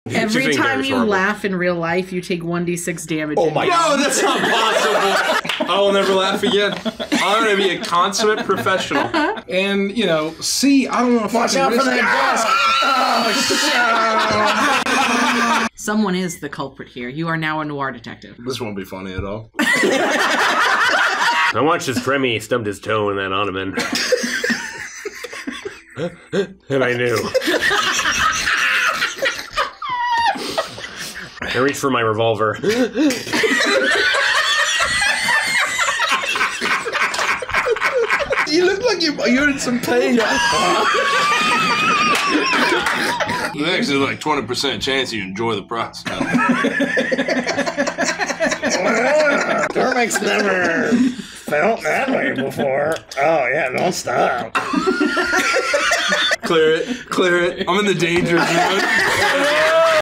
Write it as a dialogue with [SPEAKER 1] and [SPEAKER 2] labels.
[SPEAKER 1] Every time you laugh in real life, you take 1d6 damage.
[SPEAKER 2] Oh my
[SPEAKER 3] God. No, that's not possible. I will never laugh again. I'm going to be a consummate professional.
[SPEAKER 4] And, you know, C, I don't want to
[SPEAKER 2] watch out for that desk.
[SPEAKER 1] Oh, shit. Someone is the culprit here. You are now a noir detective.
[SPEAKER 3] This won't be funny at all.
[SPEAKER 5] I watched as Remy stubbed his toe in that ottoman. And I knew. I reached for my revolver.
[SPEAKER 4] You look like you're in some pain.
[SPEAKER 3] There's actually like 20% chance you enjoy the process.
[SPEAKER 2] Cormac's never felt that way before. Oh yeah, don't stop.
[SPEAKER 3] Clear it. I'm in the danger zone.